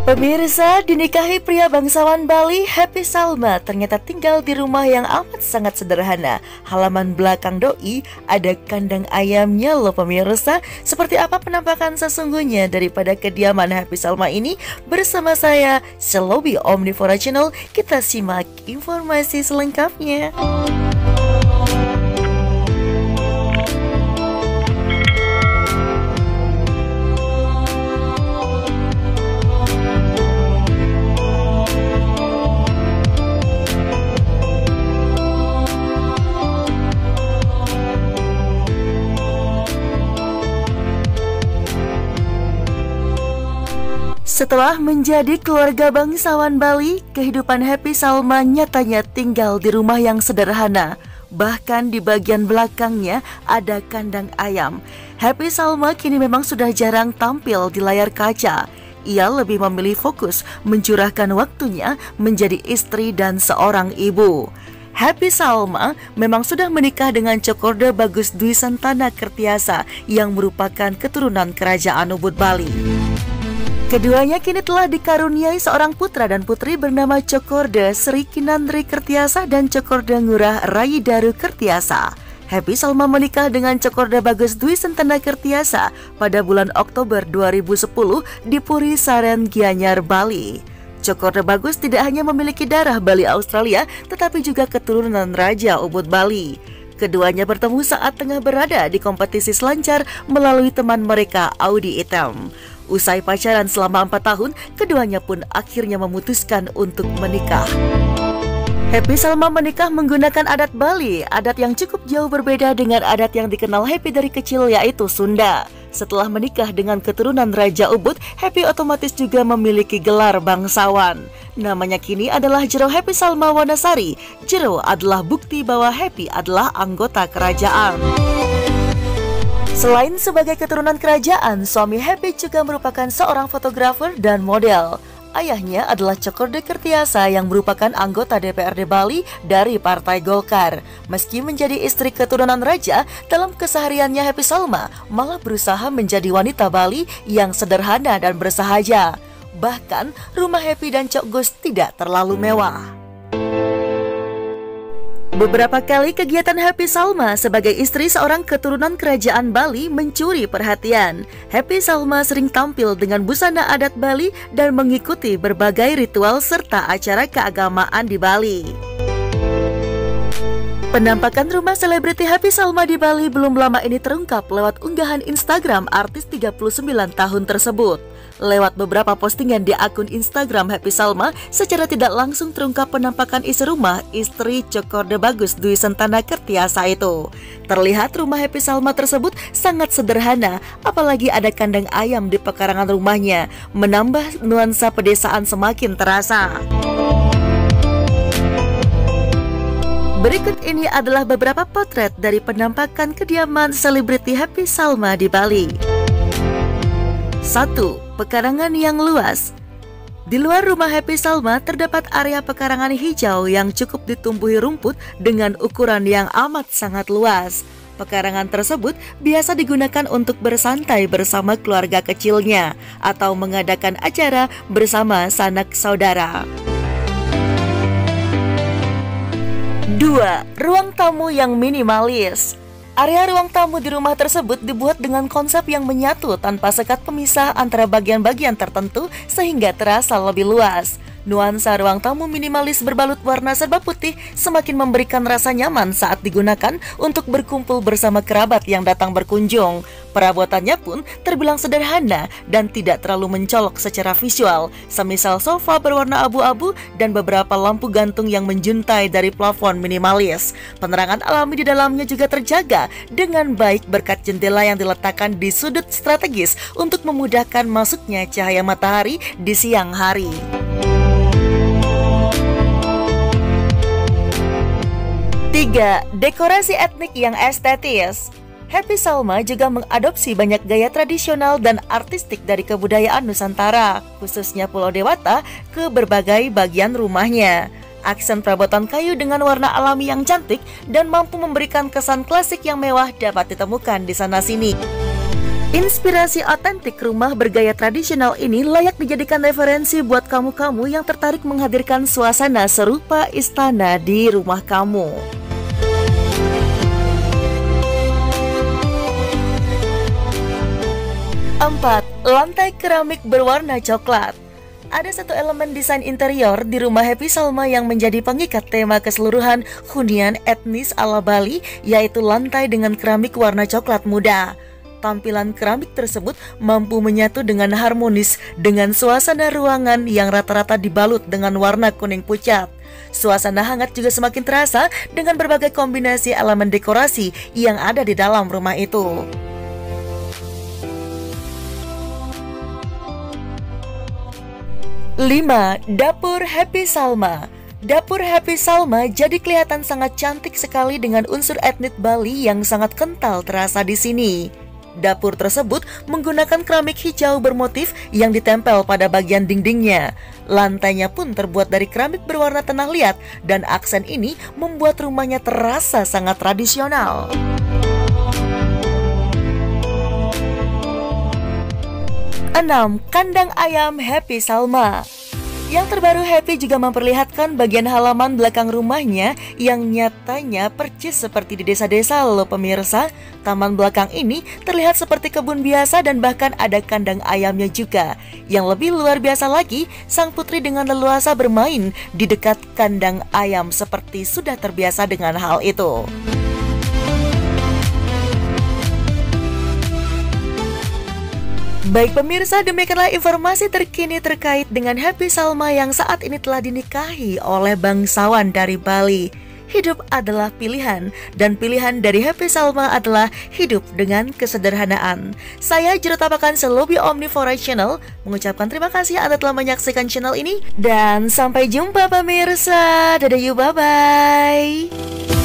Pemirsa, dinikahi pria bangsawan Bali, Happy Salma ternyata tinggal di rumah yang amat sangat sederhana. Halaman belakang doi ada kandang ayamnya loh pemirsa. Seperti apa penampakan sesungguhnya daripada kediaman Happy Salma ini? Bersama saya, Selobi Omnivora Channel, kita simak informasi selengkapnya. Setelah menjadi keluarga bangsawan Bali, kehidupan Happy Salma nyatanya tinggal di rumah yang sederhana. Bahkan di bagian belakangnya ada kandang ayam. Happy Salma kini memang sudah jarang tampil di layar kaca. Ia lebih memilih fokus mencurahkan waktunya menjadi istri dan seorang ibu. Happy Salma memang sudah menikah dengan Cokorda Bagus Dwi Santana Kertiasa yang merupakan keturunan Kerajaan Ubud Bali. Keduanya kini telah dikaruniai seorang putra dan putri bernama Cokorda Sri Kinandri Kertiasa dan Cokorda Ngurah Rayidaru Kertiasa. Happy Salma menikah dengan Cokorda Bagus Dwi Santana Kertiasa pada bulan Oktober 2010 di Puri Saren, Gianyar, Bali. Cokorda Bagus tidak hanya memiliki darah Bali Australia, tetapi juga keturunan Raja Ubud Bali. Keduanya bertemu saat tengah berada di kompetisi selancar melalui teman mereka Audi Item. Usai pacaran selama 4 tahun, keduanya pun akhirnya memutuskan untuk menikah. Happy Salma menikah menggunakan adat Bali, adat yang cukup jauh berbeda dengan adat yang dikenal Happy dari kecil, yaitu Sunda. Setelah menikah dengan keturunan Raja Ubud, Happy otomatis juga memiliki gelar bangsawan. Namanya kini adalah Jero Happy Salma Wanasari. Jero adalah bukti bahwa Happy adalah anggota kerajaan. Selain sebagai keturunan kerajaan, suami Happy juga merupakan seorang fotografer dan model. Ayahnya adalah Cokorda Kertiasa yang merupakan anggota DPRD Bali dari Partai Golkar. Meski menjadi istri keturunan raja, dalam kesehariannya Happy Salma malah berusaha menjadi wanita Bali yang sederhana dan bersahaja. Bahkan, rumah Happy dan Cok Gus tidak terlalu mewah. Beberapa kali kegiatan Happy Salma sebagai istri seorang keturunan kerajaan Bali mencuri perhatian. Happy Salma sering tampil dengan busana adat Bali dan mengikuti berbagai ritual serta acara keagamaan di Bali. Penampakan rumah selebriti Happy Salma di Bali belum lama ini terungkap lewat unggahan Instagram artis 39 tahun tersebut. Lewat beberapa postingan di akun Instagram Happy Salma, secara tidak langsung terungkap penampakan isi rumah istri Cokorda Bagus Dwi Santana Kertiasa itu. Terlihat rumah Happy Salma tersebut sangat sederhana, apalagi ada kandang ayam di pekarangan rumahnya, menambah nuansa pedesaan semakin terasa. Berikut ini adalah beberapa potret dari penampakan kediaman selebriti Happy Salma di Bali. 1. Pekarangan yang luas. Di luar rumah Happy Salma terdapat area pekarangan hijau yang cukup ditumbuhi rumput dengan ukuran yang amat sangat luas. Pekarangan tersebut biasa digunakan untuk bersantai bersama keluarga kecilnya atau mengadakan acara bersama sanak saudara. 2. Ruang tamu yang minimalis. Area ruang tamu di rumah tersebut dibuat dengan konsep yang menyatu tanpa sekat pemisah antara bagian-bagian tertentu sehingga terasa lebih luas. Nuansa ruang tamu minimalis berbalut warna serba putih semakin memberikan rasa nyaman saat digunakan untuk berkumpul bersama kerabat yang datang berkunjung. Perabotannya pun terbilang sederhana dan tidak terlalu mencolok secara visual, semisal sofa berwarna abu-abu dan beberapa lampu gantung yang menjuntai dari plafon minimalis. Penerangan alami di dalamnya juga terjaga dengan baik berkat jendela yang diletakkan di sudut strategis untuk memudahkan masuknya cahaya matahari di siang hari. 3. Dekorasi etnik yang estetis. Happy Salma juga mengadopsi banyak gaya tradisional dan artistik dari kebudayaan Nusantara, khususnya Pulau Dewata, ke berbagai bagian rumahnya. Aksen perabotan kayu dengan warna alami yang cantik dan mampu memberikan kesan klasik yang mewah dapat ditemukan di sana-sini. Inspirasi otentik rumah bergaya tradisional ini layak dijadikan referensi buat kamu-kamu yang tertarik menghadirkan suasana serupa istana di rumah kamu. 4. Lantai keramik berwarna coklat. Ada satu elemen desain interior di rumah Happy Salma yang menjadi pengikat tema keseluruhan hunian etnis ala Bali, yaitu lantai dengan keramik warna coklat muda. Tampilan keramik tersebut mampu menyatu dengan harmonis dengan suasana ruangan yang rata-rata dibalut dengan warna kuning pucat. Suasana hangat juga semakin terasa dengan berbagai kombinasi elemen dekorasi yang ada di dalam rumah itu. 5. Dapur Happy Salma. Dapur Happy Salma jadi kelihatan sangat cantik sekali dengan unsur etnik Bali yang sangat kental terasa di sini. Dapur tersebut menggunakan keramik hijau bermotif yang ditempel pada bagian dindingnya. Lantainya pun terbuat dari keramik berwarna tanah liat dan aksen ini membuat rumahnya terasa sangat tradisional. 6. Kandang ayam Happy Salma. Yang terbaru, Happy juga memperlihatkan bagian halaman belakang rumahnya yang nyatanya percis seperti di desa-desa loh pemirsa. Taman belakang ini terlihat seperti kebun biasa dan bahkan ada kandang ayamnya juga. Yang lebih luar biasa lagi, sang putri dengan leluasa bermain di dekat kandang ayam seperti sudah terbiasa dengan hal itu. Baik pemirsa, demikianlah informasi terkini terkait dengan Happy Salma yang saat ini telah dinikahi oleh bangsawan dari Bali. Hidup adalah pilihan, dan pilihan dari Happy Salma adalah hidup dengan kesederhanaan. Saya Jurutapakan Selobi Omnivora Channel mengucapkan terima kasih Anda telah menyaksikan channel ini, dan sampai jumpa pemirsa. Dadah, bye-bye.